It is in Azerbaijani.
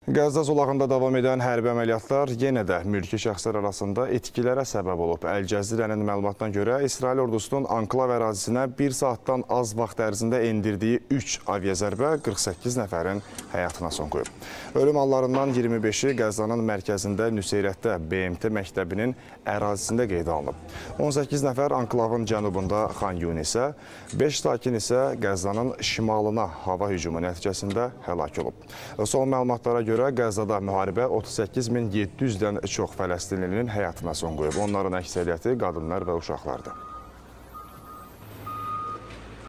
Qəzza zolağında davam edən hərbi əməliyyatlar yenə də mülki şəxslər arasında etkilərə səbəb olub. Əl-Cəzirənin məlumatına görə İsrail ordusunun anklav ərazisinə 1 saatdan az vaxt ərzində endirdiyi 3 aviazərbə 48 nəfərin həyatına son qoyub. Ölüm hallarından 25-i Qəzzanın mərkəzində Nüseyrətdə BMT məktəbinin ərazisində qeydə alınıb. 18 nəfər anklavın cənubunda Xan Yunisə, 5 sakin isə Qəzzanın şimalına hava hücumu nəticəsində həlak olub. Son məlumatlara görə Qəzzada müharibə 38.700-dən çox Fələstinlinin həyatına son qoyub. Onların əksəriyyəti qadınlar və uşaqlardır.